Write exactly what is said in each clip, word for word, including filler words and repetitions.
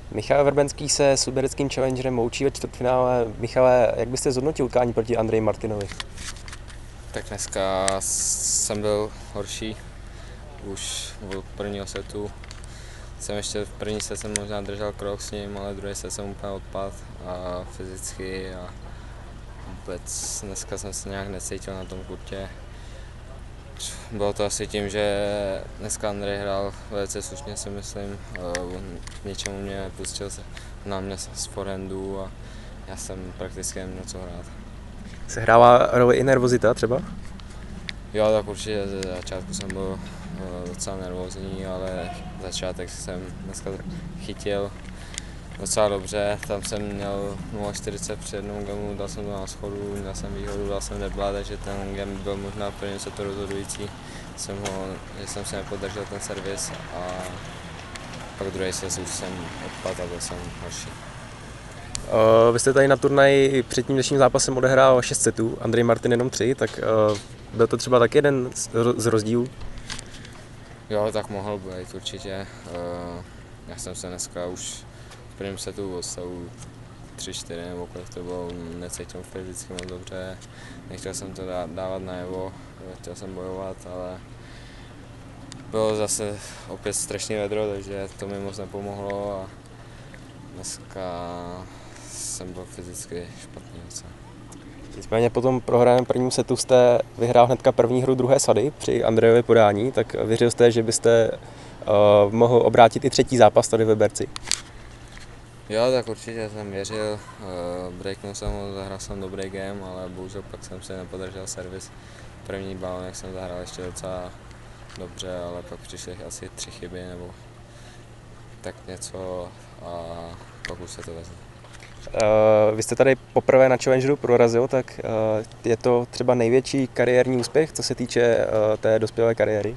Michal Vrbenský se s libereckým challengerem loučí ve čtvrtfinále. Michale, jak byste zhodnotil utkání proti Andreji Martinovi? Tak dneska jsem byl horší už od prvního setu. Jsem ještě v první set jsem možná držel krok s ním, ale druhý set jsem úplně odpadl a fyzicky a vůbec dneska jsem se nějak necítil na tom kurtě. Bylo to asi tím, že dneska Andrej hrál velice slušně, si myslím. On k něčemu mě pustil na mě z forehandu a já jsem prakticky neměl co hrát. Sehrává roli i nervozita třeba? Jo, tak určitě ze začátku jsem byl docela nervózní, ale začátek jsem dneska chytil docela dobře. Tam jsem měl nula čtyřicet při jednom gamu, dal jsem to na schodu, měl jsem výhodu, dal jsem debla, takže ten game byl možná pro něco to rozhodující. Jsem ho, že jsem se nepodržel ten servis a pak druhý set už jsem odpadl a byl jsem horší. Uh, vy jste tady na turnaji před tím dnešním zápasem odehrál šest setů, Andrej Martin jenom tři, tak uh, byl to třeba taky jeden z, z rozdílů? Jo, tak mohl být určitě. Uh, já jsem se dneska už v prvním setu o stavu tři čtyři nebo kolik to bylo, necítil fyzicky moc dobře. Nechtěl jsem to dávat najevo, chtěl jsem bojovat, ale bylo zase opět strašný vedro, takže to mi moc nepomohlo a dneska jsem byl fyzicky špatný. Nicméně po tom prohraném prvním setu jste vyhrál hnedka první hru druhé sady při Andrejově podání, tak věřil jste, že byste uh, mohl obrátit i třetí zápas tady ve Liberci? Jo, tak určitě jsem věřil, uh, breaknul jsem ho, zahrál jsem dobrý game, ale bohužel pak jsem si nepodržel servis. První balonek jsem zahrál ještě docela dobře, ale pak přišly asi tři chyby nebo tak něco a pak už se to vezlo. Uh, vy jste tady poprvé na Challengeru prorazil, tak uh, je to třeba největší kariérní úspěch, co se týče uh, té dospělé kariéry?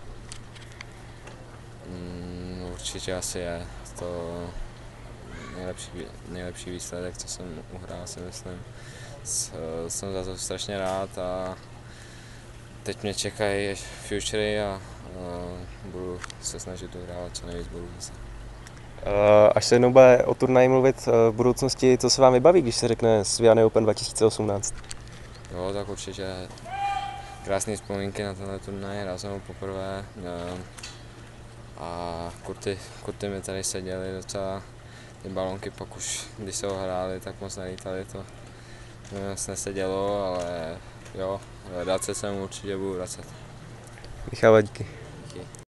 Mm, určitě asi je to nejlepší, nejlepší výsledek, co jsem uhrál, si myslím. S, jsem za to strašně rád a teď mě čekají futury a uh, budu se snažit uhrávat co nejvíc bodů zase. Až se jednou bude o turnaji mluvit v budoucnosti, co se vám vybaví, když se řekne Sviany Open dva tisíce osmnáct? Jo, tak určitě krásné vzpomínky na tenhle turnaj, hrál jsem ho poprvé a kurty, kurty mi tady seděly docela, ty balonky pak už, když se ho hráli, tak moc nelítali, to mi moc nesedělo, ale jo, vracet se mu určitě budu vracet. Michale, díky. Díky.